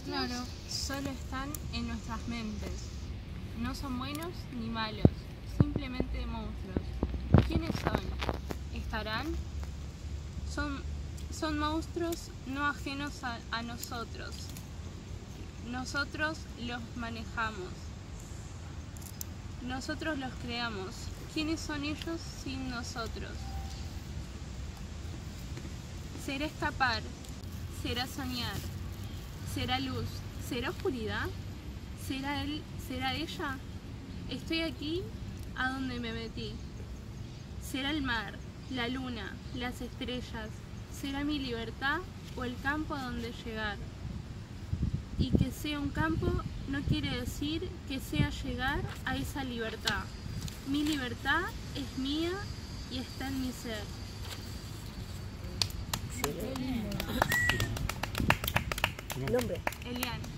Claro, solo están en nuestras mentes. No son buenos ni malos, simplemente monstruos. ¿Quiénes son? ¿Estarán? Son monstruos no ajenos a nosotros. Nosotros los manejamos. Nosotros los creamos. ¿Quiénes son ellos sin nosotros? ¿Será escapar? ¿Será soñar? ¿Será luz? ¿Será oscuridad? ¿Será él? ¿Será ella? Estoy aquí a donde me metí. ¿Será el mar, la luna, las estrellas? ¿Será mi libertad o el campo a donde llegar? Y que sea un campo no quiere decir que sea llegar a esa libertad. Mi libertad es mía y está en mi ser. ¿Nombre? Elian.